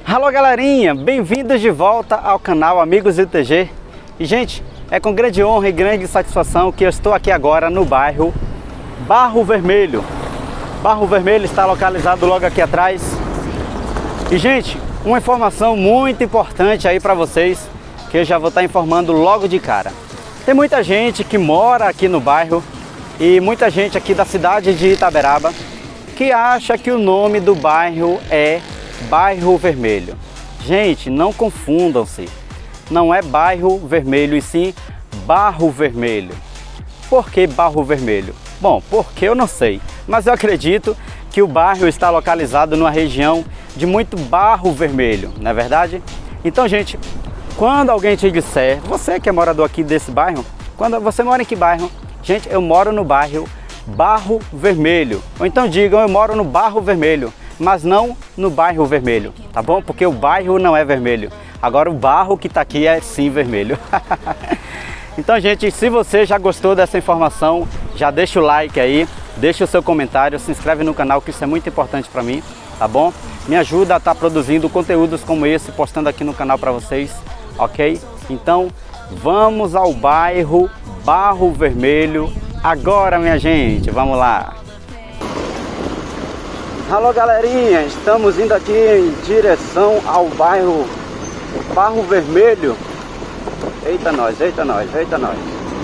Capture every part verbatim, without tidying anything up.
Alô galerinha, bem-vindos de volta ao canal Amigos I T G. E gente, é com grande honra e grande satisfação que eu estou aqui agora no bairro Barro Vermelho. Barro Vermelho está localizado logo aqui atrás. E gente, uma informação muito importante aí para vocês, que eu já vou estar informando logo de cara. Tem muita gente que mora aqui no bairro e muita gente aqui da cidade de Itaberaba que acha que o nome do bairro é Bairro Vermelho. Gente, não confundam-se. Não é Bairro Vermelho e sim Barro Vermelho. Por que Barro Vermelho? Bom, porque eu não sei, mas eu acredito que o bairro está localizado numa região de muito barro vermelho, não é verdade? Então, gente, quando alguém te disser, você que é morador aqui desse bairro, quando você mora em que bairro? Gente, eu moro no bairro Barro Vermelho. Ou então digam, eu moro no Barro Vermelho, mas não no Bairro Vermelho, tá bom? Porque o bairro não é vermelho. Agora o barro que tá aqui é sim vermelho. Então, gente, se você já gostou dessa informação, já deixa o like aí, deixa o seu comentário, se inscreve no canal, que isso é muito importante para mim, tá bom? Me ajuda a estar produzindo conteúdos como esse, postando aqui no canal para vocês, ok? Então, vamos ao bairro Barro Vermelho agora, minha gente, vamos lá! Alô galerinha, estamos indo aqui em direção ao bairro Barro Vermelho. Eita nós, eita nós, eita nós.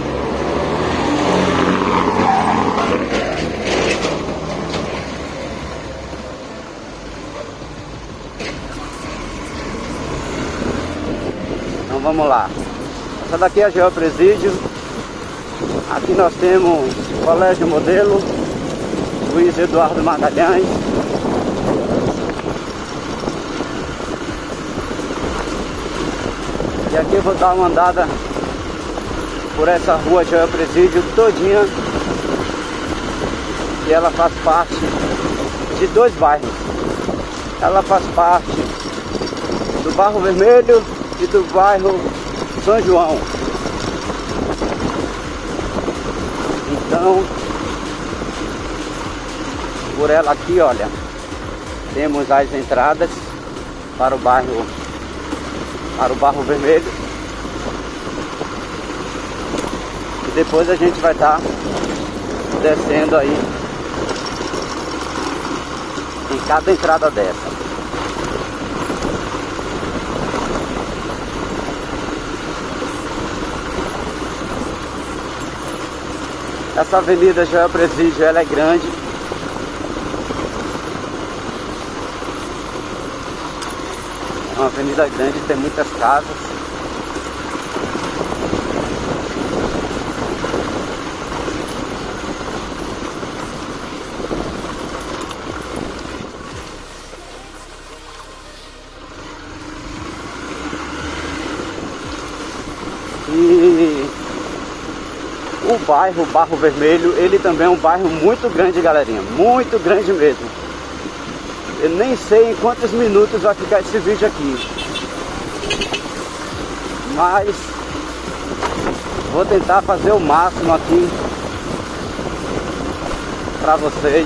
Então vamos lá. Essa daqui é a Geopresídio. Aqui nós temos o Colégio Modelo Luiz Eduardo Magalhães. E aqui eu vou dar uma andada por essa rua Geopresídio todinha, e ela faz parte de dois bairros. Ela faz parte do Barro Vermelho e do bairro São João. Então, por ela aqui, olha, temos as entradas para o bairro para o Barro Vermelho, e depois a gente vai estar descendo aí em cada entrada dessa. Essa avenida Geopresídio, ela é grande. É uma avenida grande, tem muitas casas. E o bairro Barro Vermelho, ele também é um bairro muito grande, galerinha. Muito grande mesmo. Eu nem sei em quantos minutos vai ficar esse vídeo aqui, mas vou tentar fazer o máximo aqui para vocês.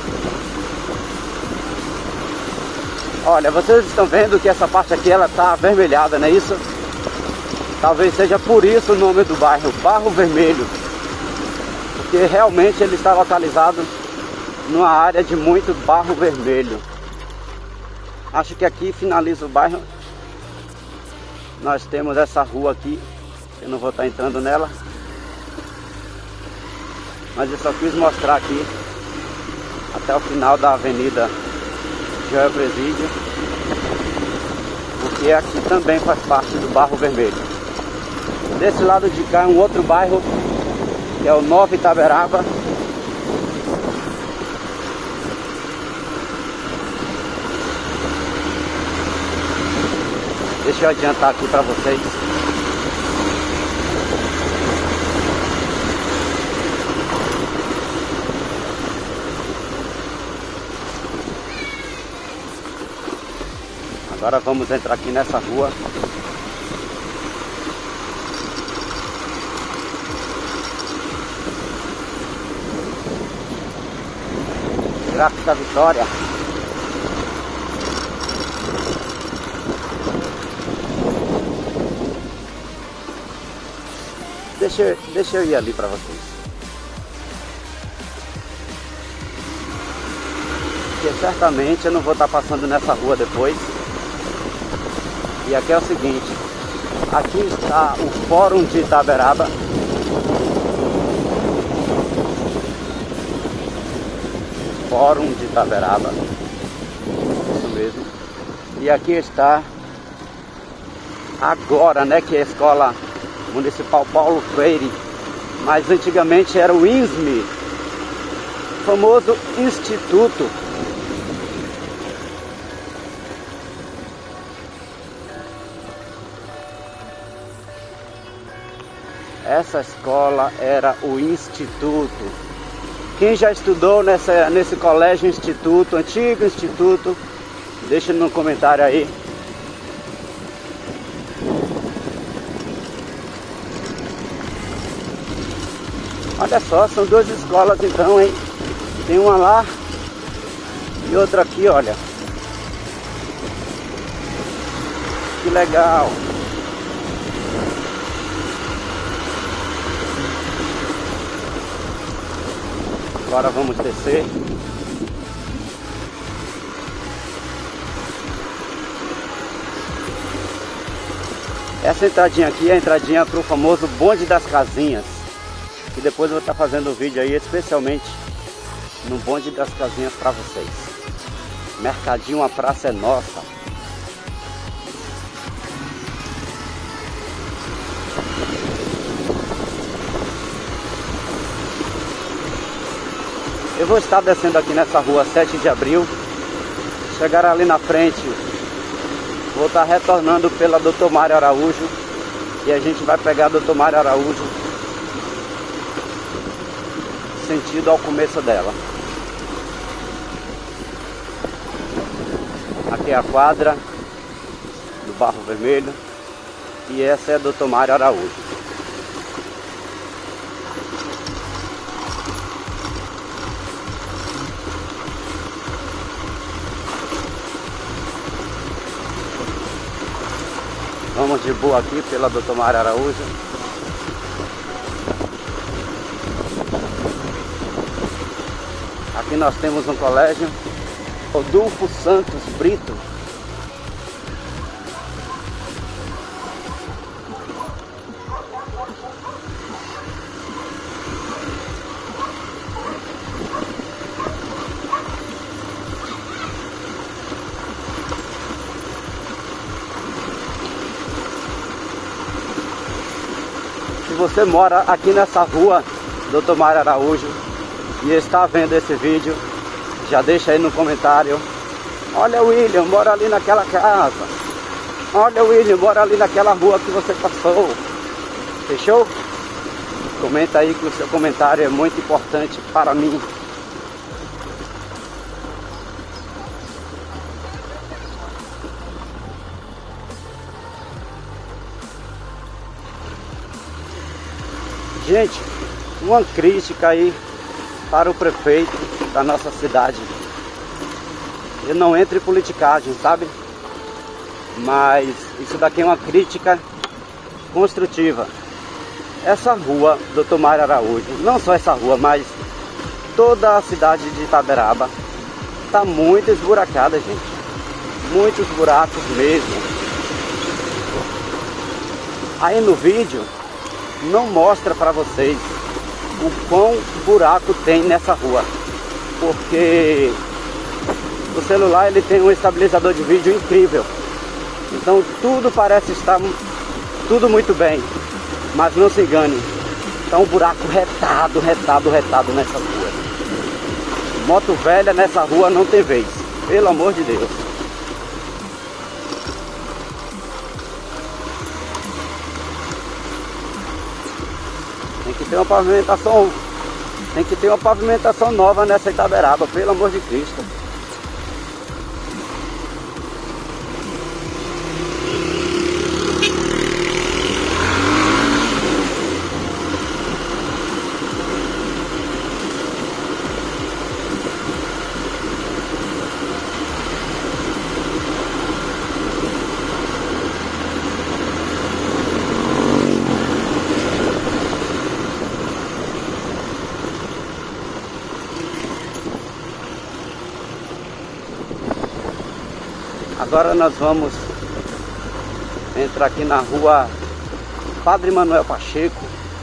Olha, vocês estão vendo que essa parte aqui ela tá avermelhada, não é isso? Talvez seja por isso o nome do bairro Barro Vermelho, porque realmente ele está localizado numa área de muito barro vermelho. Acho que aqui finaliza o bairro. Nós temos essa rua aqui, eu não vou estar entrando nela, mas eu só quis mostrar aqui até o final da avenida Geopresídio, porque aqui também faz parte do Barro Vermelho. Desse lado de cá é um outro bairro, que é o Nova Itaberaba. Deixa eu adiantar aqui para vocês. Agora vamos entrar aqui nessa rua. Gráfica Vitória. deixa, deixa eu ir ali para vocês. Porque certamente eu não vou estar passando nessa rua depois. E aqui é o seguinte, aqui está o Fórum de Itaberaba. Fórum de Itaberaba, isso mesmo. E aqui está agora, né, que é a Escola Municipal Paulo Freire, mas antigamente era o I N S M, famoso Instituto. Essa escola era o Instituto. Quem já estudou nessa, nesse colégio instituto, antigo instituto, deixa no comentário aí. Olha só, são duas escolas então, hein? Tem uma lá e outra aqui, olha. Que legal! Agora vamos descer. Essa entradinha aqui é a entradinha para o famoso bonde das casinhas. E depois eu vou estar fazendo um vídeo aí especialmente no bonde das casinhas para vocês. Mercadinho, a praça é nossa. Eu vou estar descendo aqui nessa rua sete de abril. Chegar ali na frente, vou estar retornando pela doutor Mário Araújo. E a gente vai pegar a doutor Mário Araújo sentido ao começo dela. Aqui é a quadra do Barro Vermelho. E essa é a doutor Mário Araújo. Vamos de boa aqui pela doutor Mário Araújo. Aqui nós temos um colégio, Rodolfo Santos Brito. Se você mora aqui nessa rua, doutor Mário Araújo, e está vendo esse vídeo, já deixa aí no comentário. Olha, William, mora ali naquela casa. Olha, William, mora ali naquela rua que você passou. Fechou? Comenta aí que o seu comentário é muito importante para mim. Gente, uma crítica aí para o prefeito da nossa cidade. Ele não entra em politicagem, sabe? Mas isso daqui é uma crítica construtiva. Essa rua, doutor Mário Araújo, não só essa rua, mas toda a cidade de Itaberaba está muito esburacada, gente. Muitos buracos mesmo. Aí no vídeo não mostra para vocês o quão buraco tem nessa rua, porque o celular ele tem um estabilizador de vídeo incrível, então tudo parece estar tudo muito bem, mas não se engane, está um buraco retado, retado, retado nessa rua. Moto velha nessa rua não tem vez, pelo amor de Deus. Tem que ter uma pavimentação, tem que ter uma pavimentação nova nessa Itaberaba, pelo amor de Cristo. Agora nós vamos entrar aqui na rua Padre Manuel Pacheco.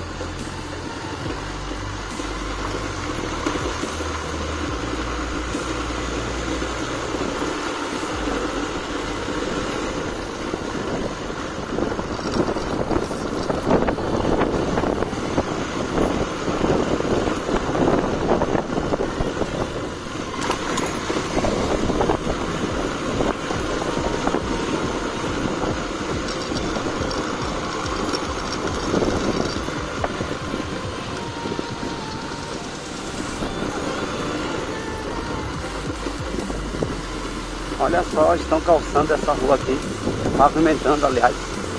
Olha só, estão calçando essa rua aqui, pavimentando, aliás.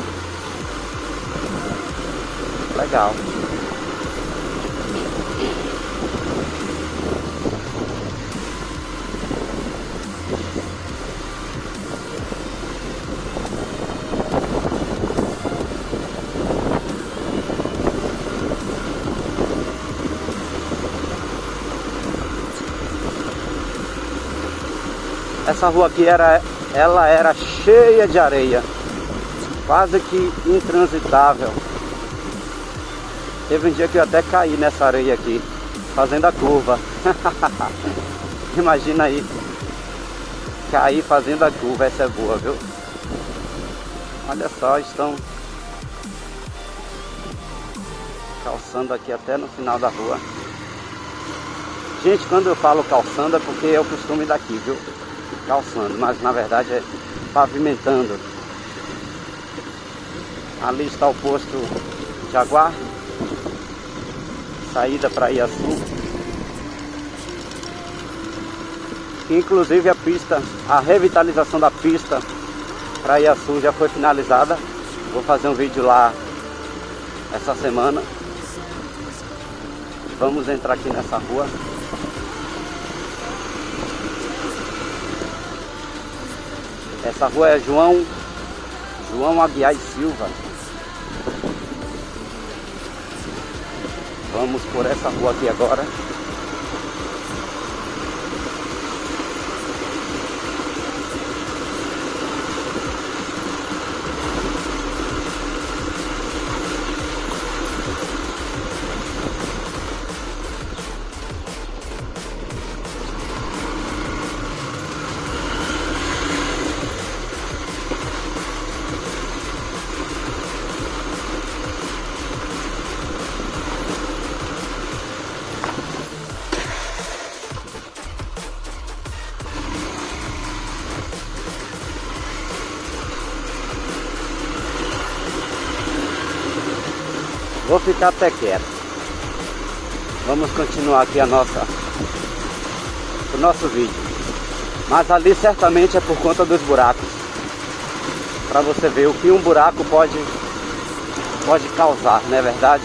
Legal. Essa rua aqui era, ela era cheia de areia, quase que intransitável. Teve um dia que eu até caí nessa areia aqui, fazendo a curva. Imagina aí, cair fazendo a curva, essa é boa, viu? Olha só, estão calçando aqui até no final da rua. Gente, quando eu falo calçando é porque é o costume daqui, viu? Calçando, mas na verdade é pavimentando. Ali está o posto Jaguar, saída para Iaçu. Inclusive a pista, a revitalização da pista para Iaçu já foi finalizada. Vou fazer um vídeo lá essa semana. Vamos entrar aqui nessa rua. Essa rua é João, João Aguiar e Silva. Vamos por essa rua aqui agora. Vou ficar até quieto. Vamos continuar aqui a nossa, o nosso vídeo. Mas ali certamente é por conta dos buracos. Para você ver o que um buraco pode, pode causar, não é verdade?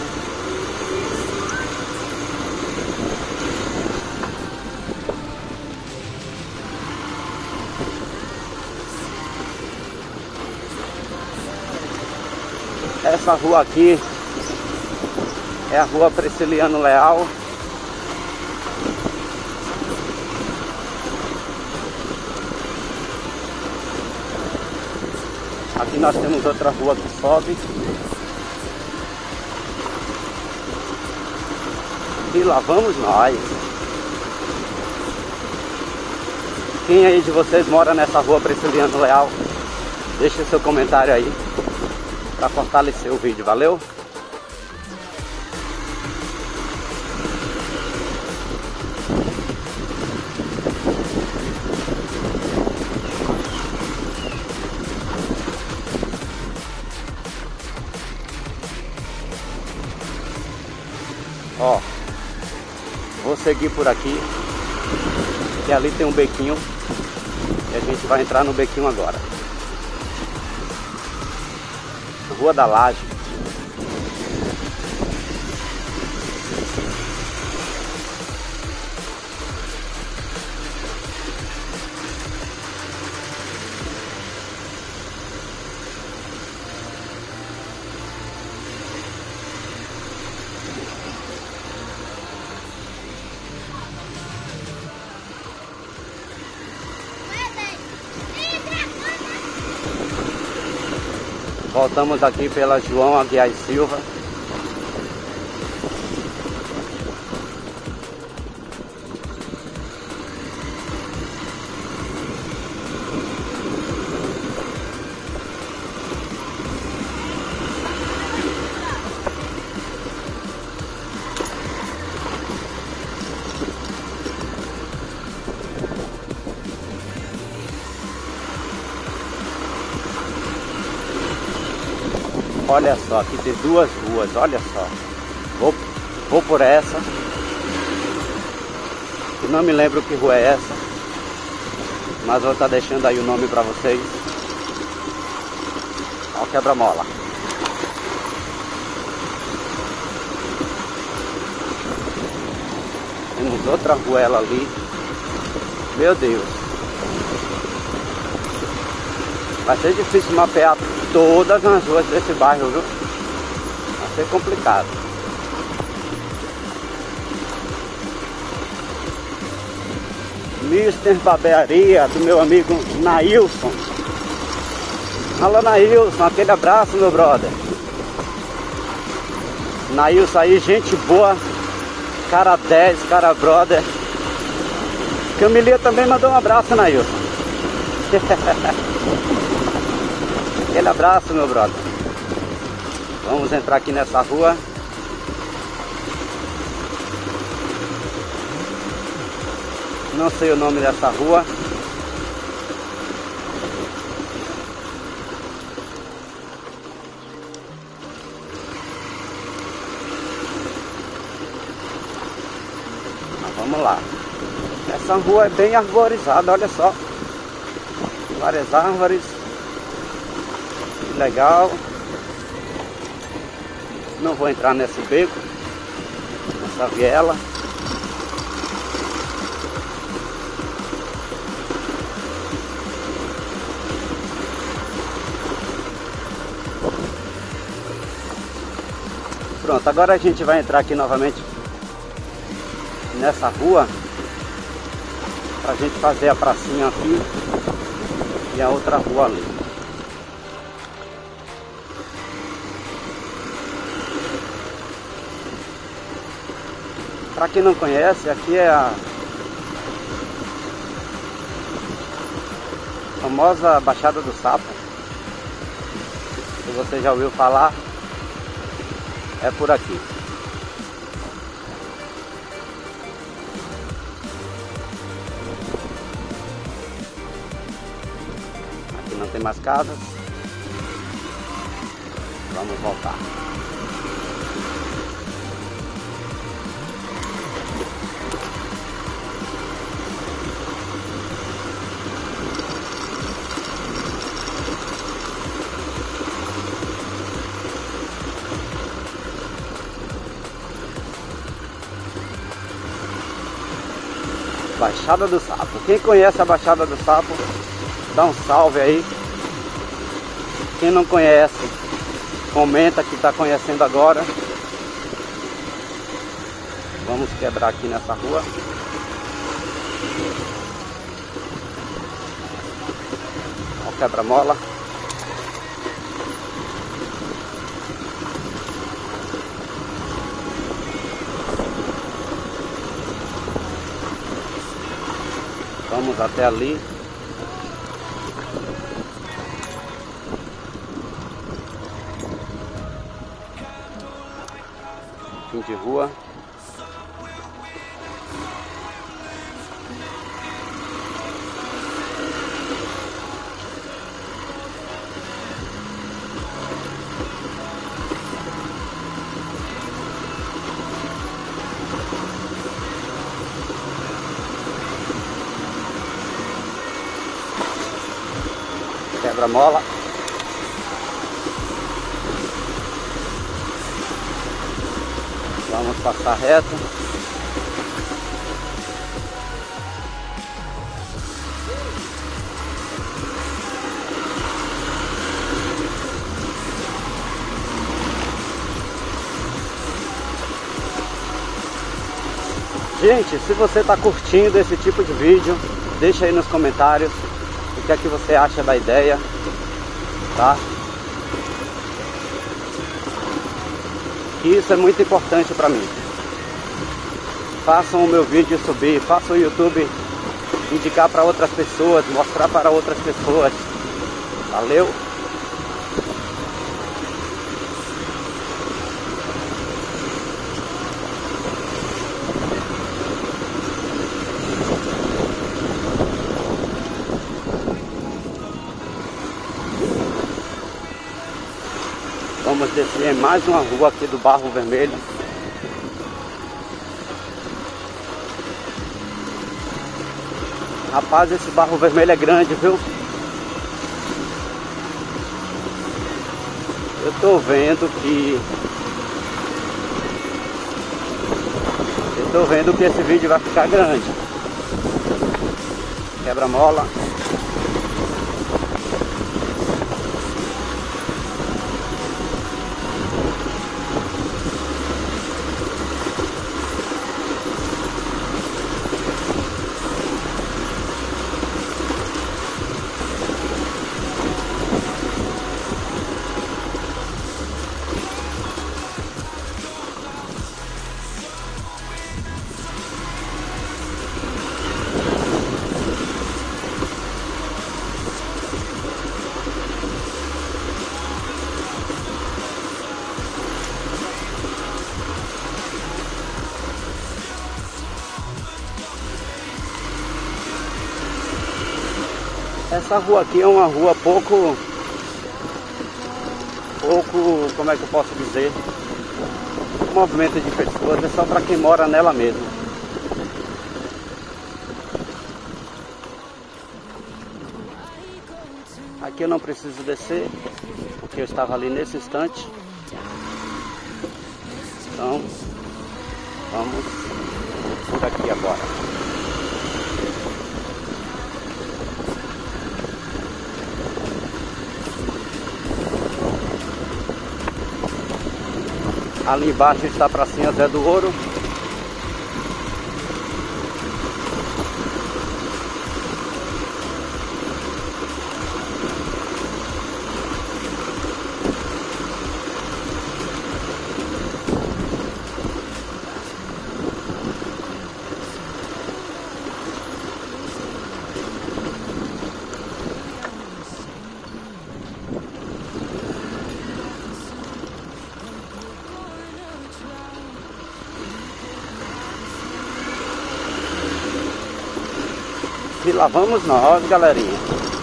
Essa rua aqui é a rua Prisciliano Leal. Aqui nós temos outra rua que sobe. E lá vamos nós. Quem aí de vocês mora nessa rua Prisciliano Leal? Deixe seu comentário aí para fortalecer o vídeo, valeu? Ó, vou seguir por aqui, que ali tem um bequinho, e a gente vai entrar no bequinho agora. Rua da Laje. Voltamos aqui pela João Aguiar e Silva. Olha só, aqui tem duas ruas, olha só. Vou, vou por essa. Eu não me lembro que rua é essa, mas vou estar deixando aí o nome para vocês. Ó o quebra-mola. Temos outra ruela ali. Meu Deus. Vai ser difícil mapear todas as ruas desse bairro, viu? Vai ser complicado. mister Barbearia do meu amigo Nailson. Alô Nailson, aquele abraço, meu brother. Nailson aí, gente boa. Cara dez, cara brother. Camilinha também mandou um abraço, Nailson. Aquele abraço, meu brother. Vamos entrar aqui nessa rua. Não sei o nome dessa rua. Mas vamos lá. Essa rua é bem arborizada, olha só. Várias árvores. Legal. Não vou entrar nesse beco, nessa viela. Pronto, agora a gente vai entrar aqui novamente nessa rua pra gente fazer a pracinha aqui e a outra rua ali. Para quem não conhece, aqui é a famosa Baixada do Sapo. Se você já ouviu falar, é por aqui. Aqui não tem mais casas. Vamos voltar. Baixada do Sapo. Quem conhece a Baixada do Sapo, dá um salve aí. Quem não conhece, comenta que está conhecendo agora. Vamos quebrar aqui nessa rua. Ó o quebra-mola. Vamos até ali. Fim de rua. Quebra-mola. Vamos passar reto. Gente, se você está curtindo esse tipo de vídeo, deixa aí nos comentários o que é que você acha da ideia, tá? Isso é muito importante para mim. Façam o meu vídeo subir, façam o YouTube indicar para outras pessoas, mostrar para outras pessoas. Valeu! Vamos descer em mais uma rua aqui do Barro Vermelho. Rapaz, esse Barro Vermelho é grande, viu? Eu tô vendo que... Eu tô vendo que esse vídeo vai ficar grande. Quebra-mola. Essa rua aqui é uma rua pouco, pouco, como é que eu posso dizer, movimento de pessoas, é só para quem mora nela mesmo. Aqui eu não preciso descer, porque eu estava ali nesse instante. Então, vamos por aqui agora. Ali embaixo está a pracinha Zé do Ouro. E lá vamos nós, galerinha.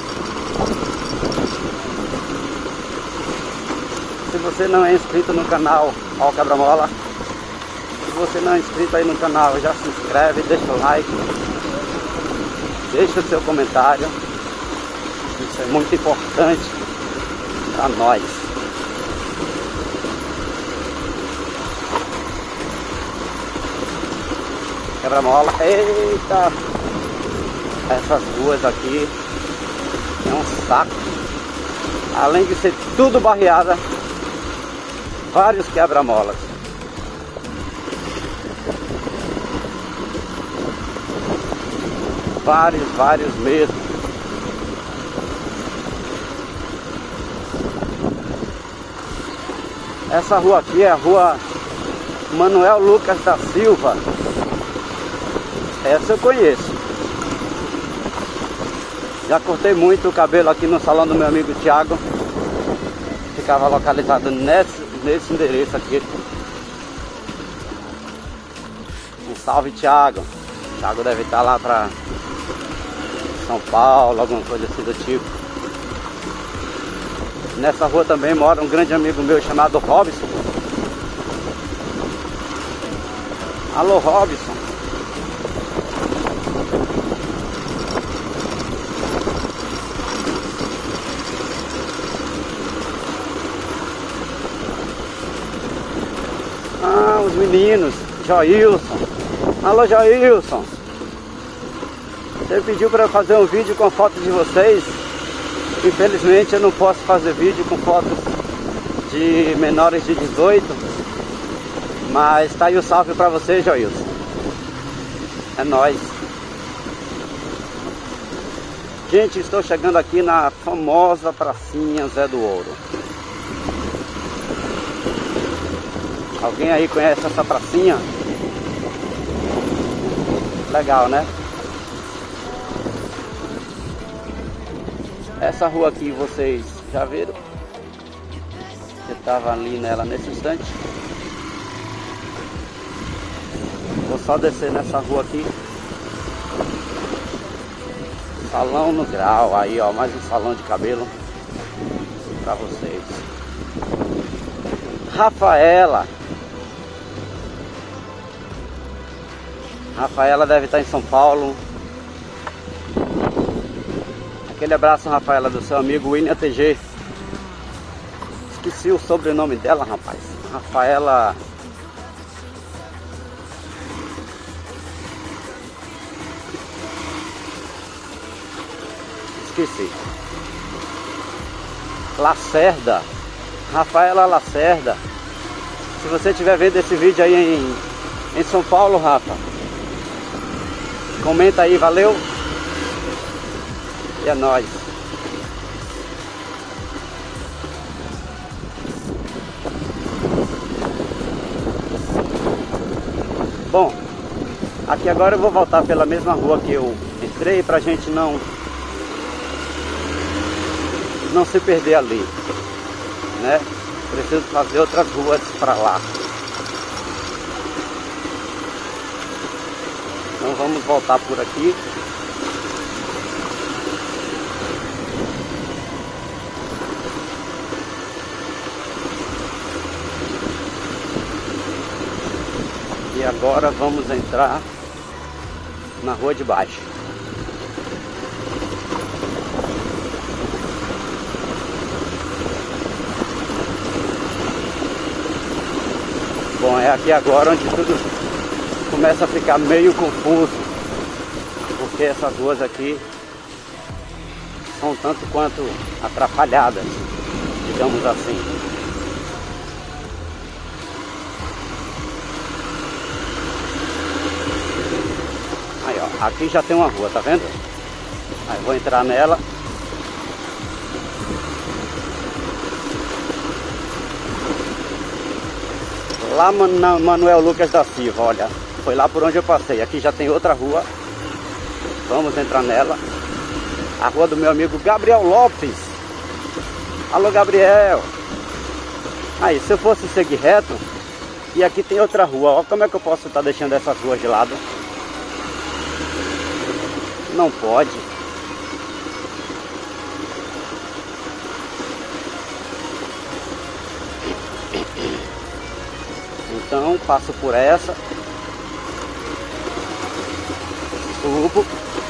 Se você não é inscrito no canal, ó, Quebra-mola. Se você não é inscrito aí no canal, já se inscreve, deixa o like, deixa o seu comentário. Isso é muito importante para nós. Quebra-mola, eita! Essas ruas aqui é um saco. Além de ser tudo barreada, vários quebra-molas. Vários, vários mesmo. Essa rua aqui é a rua Manuel Lucas da Silva. Essa eu conheço. Já cortei muito o cabelo aqui no salão do meu amigo Thiago. Ficava localizado nesse, nesse endereço aqui. Um salve, Thiago. Thiago deve estar lá para São Paulo, alguma coisa assim do tipo. Nessa rua também mora um grande amigo meu chamado Robson. Alô, Robson. Ah, os meninos, Joilson. Alô, Joilson. Você pediu para eu fazer um vídeo com fotos de vocês. Infelizmente eu não posso fazer vídeo com fotos de menores de dezoito. Mas tá aí o salve para você, Joilson. É nóis. Gente, estou chegando aqui na famosa pracinha Zé do Ouro. Alguém aí conhece essa pracinha? Legal, né? Essa rua aqui vocês já viram? Eu estava ali nela nesse instante. Vou só descer nessa rua aqui. Salão no Grau. Aí ó, mais um salão de cabelo pra vocês. Rafaela. Rafaela deve estar em São Paulo. Aquele abraço, Rafaela, do seu amigo William T G. Esqueci o sobrenome dela, rapaz. Rafaela. Esqueci. Lacerda. Rafaela Lacerda. Se você estiver vendo esse vídeo aí em, em São Paulo, Rafa, comenta aí, valeu? E é nóis. Bom, aqui agora eu vou voltar pela mesma rua que eu entrei pra gente não não se perder ali, né? Preciso fazer outras ruas pra lá. Então vamos voltar por aqui. E agora vamos entrar na rua de baixo. Bom, é aqui agora onde tudo começa a ficar meio confuso, porque essas ruas aqui são tanto quanto atrapalhadas, digamos assim. Aí ó, aqui já tem uma rua, tá vendo? Aí vou entrar nela. Lá na Manuel Lucas da Silva, olha, foi lá por onde eu passei. Aqui já tem outra rua. Vamos entrar nela. A rua do meu amigo Gabriel Lopes. Alô, Gabriel. Aí, se eu fosse seguir reto, e aqui tem outra rua. Olha como é que eu posso estar deixando essas ruas de lado. Não pode. Então passo por essa, subo,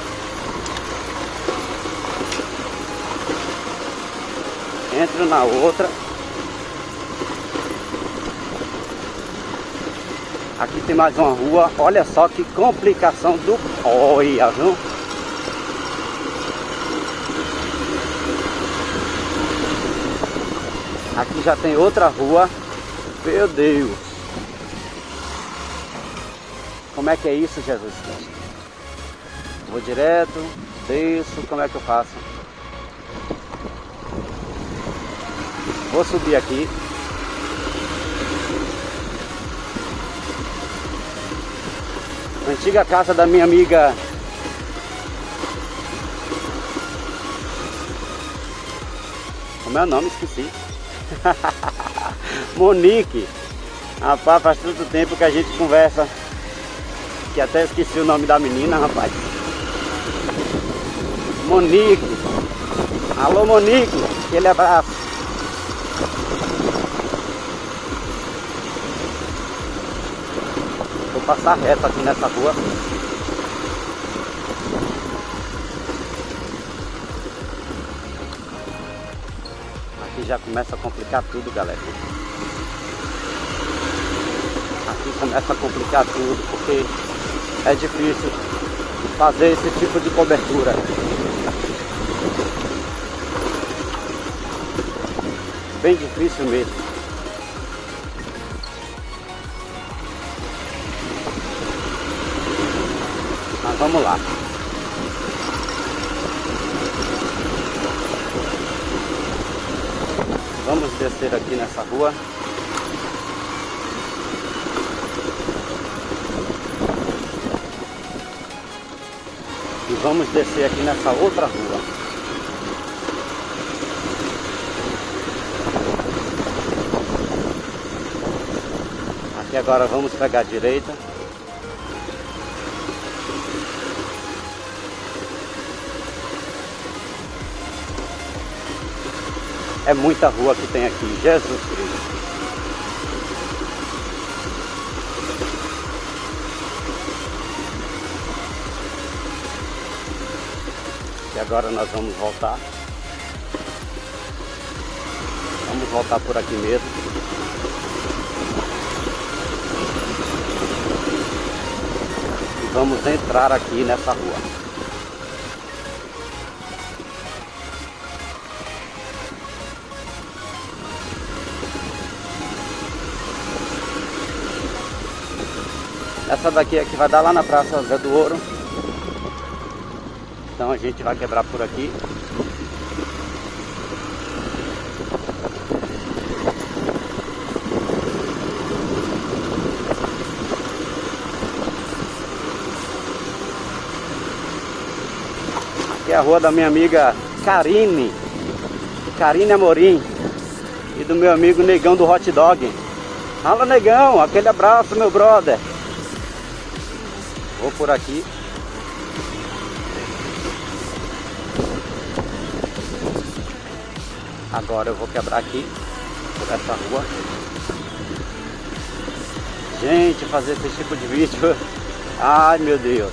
entro na outra. Aqui tem mais uma rua. Olha só que complicação do... Olha, viu? Aqui já tem outra rua. Meu Deus. Como é que é isso, Jesus Cristo? Vou direto, desço, como é que eu faço? Vou subir aqui. Antiga casa da minha amiga Como é o nome? Esqueci. Monique. Rapaz, faz tanto tempo que a gente conversa que até esqueci o nome da menina, rapaz. Monique. Alô, Monique. Aquele abraço. Vou passar reto aqui nessa rua. Aqui já começa a complicar tudo, galera. Aqui começa a complicar tudo, porque é difícil fazer esse tipo de cobertura. Bem difícil mesmo. Mas vamos lá. Vamos descer aqui nessa rua. vamos descer aqui nessa outra rua. Aqui agora vamos pegar a direita. É muita rua que tem aqui, Jesus Cristo. E agora nós vamos voltar. Vamos voltar por aqui mesmo. E vamos entrar aqui nessa rua. Essa daqui é que vai dar lá na Praça Zé do Ouro. Então a gente vai quebrar por aqui. Aqui é a rua da minha amiga Karine. Karine Amorim. E do meu amigo Negão do Hot Dog. Fala, Negão, aquele abraço, meu brother. Vou por aqui. Agora eu vou quebrar aqui por essa rua. Gente, fazer esse tipo de vídeo, ai meu Deus.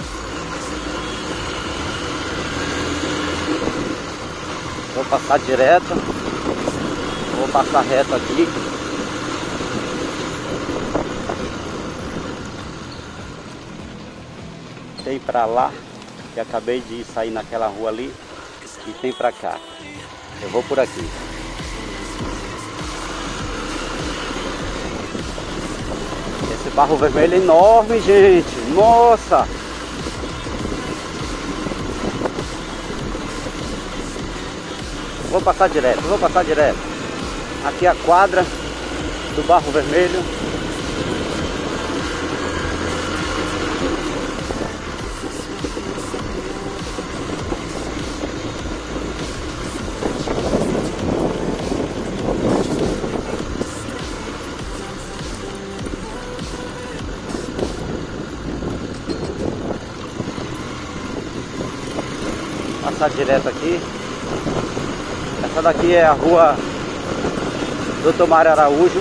Vou passar direto. Vou passar reto aqui. Tem pra lá, que acabei de sair naquela rua ali, e tem pra cá. Eu vou por aqui. Esse barro vermelho é enorme, gente. Nossa! Vou passar direto, vou passar direto. Aqui é a quadra do barro vermelho. Passar direto aqui. Essa daqui é a rua doutor Mário Araújo.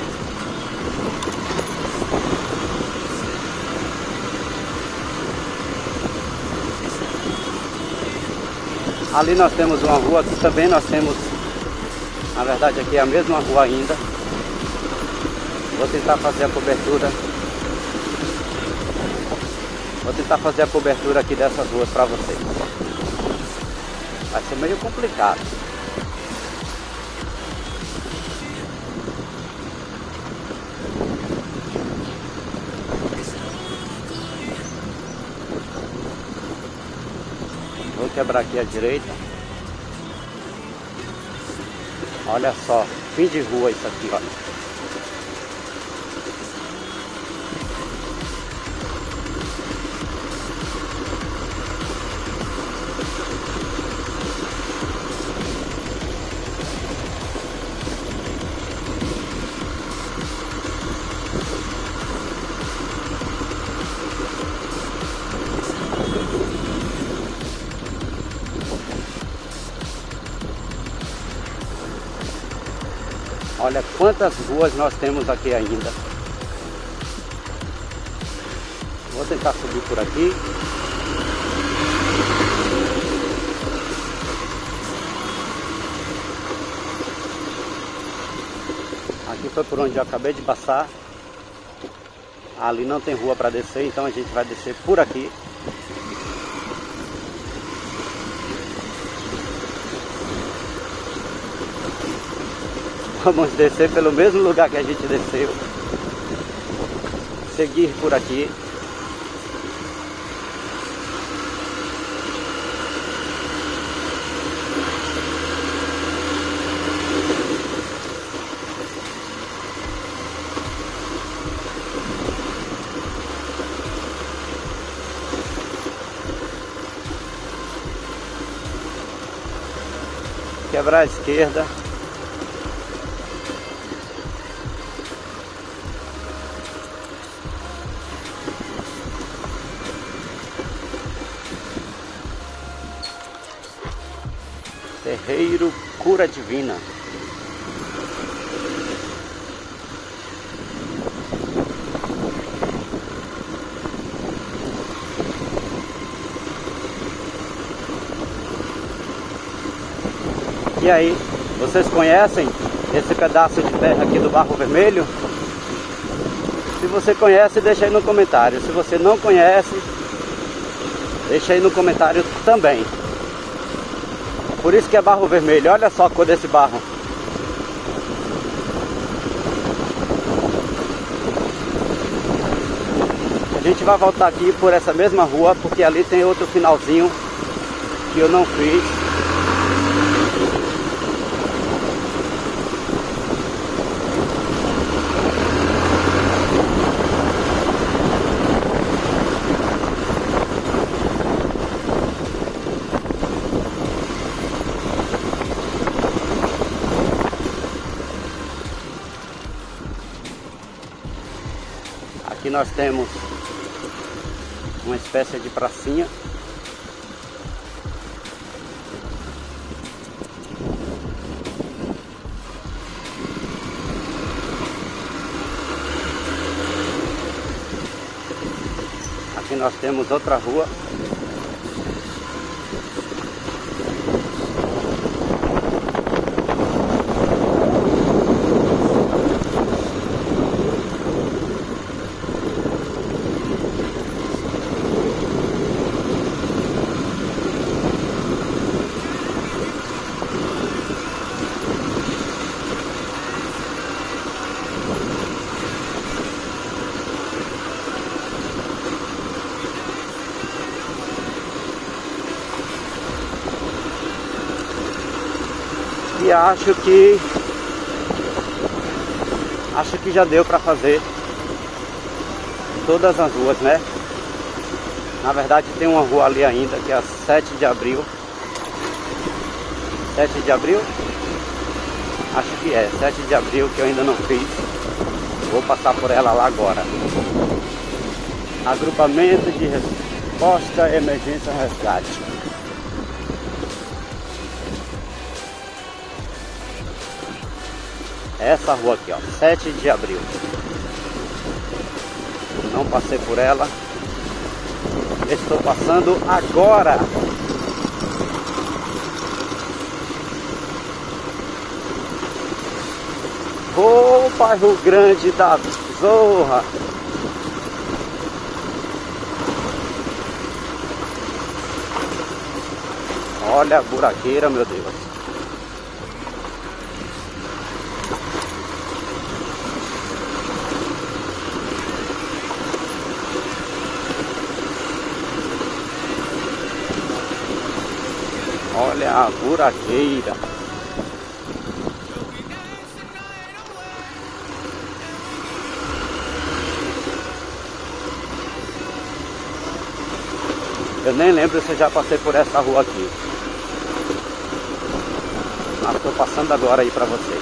Ali nós temos uma rua que também nós temos, na verdade aqui é a mesma rua ainda. Vou tentar fazer a cobertura. Vou tentar fazer a cobertura aqui dessas ruas para vocês. Vai ser meio complicado. Vou quebrar aqui à direita. Olha só, fim de rua isso aqui, olha. Olha quantas ruas nós temos aqui ainda. Vou tentar subir por aqui. Aqui foi por onde eu acabei de passar. Ali não tem rua para descer, então a gente vai descer por aqui. Vamos descer pelo mesmo lugar que a gente desceu. Seguir por aqui. quebrar à esquerda. Terreiro Cura Divina. E aí, vocês conhecem esse pedaço de terra aqui do Barro Vermelho? Se você conhece, deixa aí no comentário. Se você não conhece, deixa aí no comentário também. Por isso que é Barro Vermelho. Olha só a cor desse barro. A gente vai voltar aqui por essa mesma rua, porque ali tem outro finalzinho que eu não fiz. Aqui nós temos uma espécie de pracinha. Aqui nós temos outra rua. E acho que acho que já deu para fazer todas as ruas, né? Na verdade tem uma rua ali ainda, que é a sete de abril. sete de abril? Acho que é, sete de abril, que eu ainda não fiz. Vou passar por ela lá agora. Agrupamento de resposta emergência resgate. Essa rua aqui, ó, sete de abril. Não passei por ela. Estou passando agora. Ô, bairro grande da Zorra. Olha a buraqueira, meu Deus. Olha a buraqueira. Eu nem lembro se eu já passei por essa rua aqui. Mas estou passando agora aí para vocês.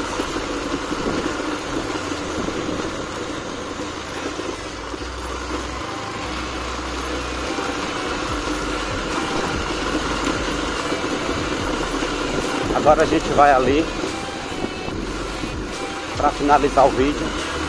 Agora a gente vai ali para finalizar o vídeo.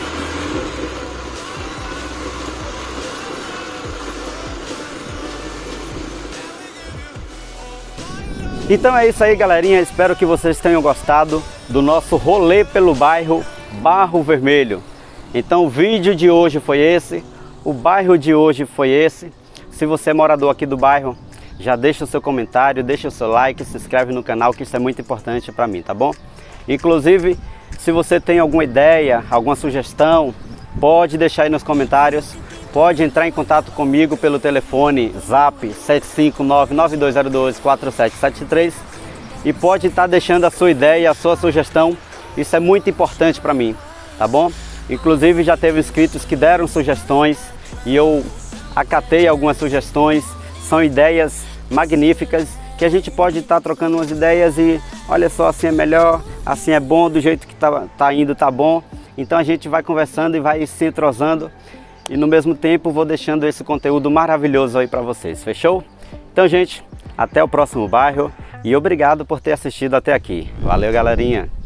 Então é isso aí, galerinha. Espero que vocês tenham gostado do nosso rolê pelo bairro Barro Vermelho. Então o vídeo de hoje foi esse, o bairro de hoje foi esse. Se você é morador aqui do bairro, já deixa o seu comentário, deixa o seu like, se inscreve no canal, que isso é muito importante para mim, tá bom? Inclusive, se você tem alguma ideia, alguma sugestão, pode deixar aí nos comentários. Pode entrar em contato comigo pelo telefone Zap sete cinco nove, nove dois zero dois, quatro sete sete três e pode estar deixando a sua ideia, a sua sugestão. Isso é muito importante para mim, tá bom? Inclusive já teve inscritos que deram sugestões e eu acatei algumas sugestões. São ideias magníficas que a gente pode estar trocando umas ideias e olha só, assim é melhor, assim é bom, do jeito que tá, tá indo tá bom. Então a gente vai conversando e vai se entrosando e no mesmo tempo vou deixando esse conteúdo maravilhoso aí para vocês, fechou? Então, gente, até o próximo bairro e obrigado por ter assistido até aqui. Valeu, galerinha!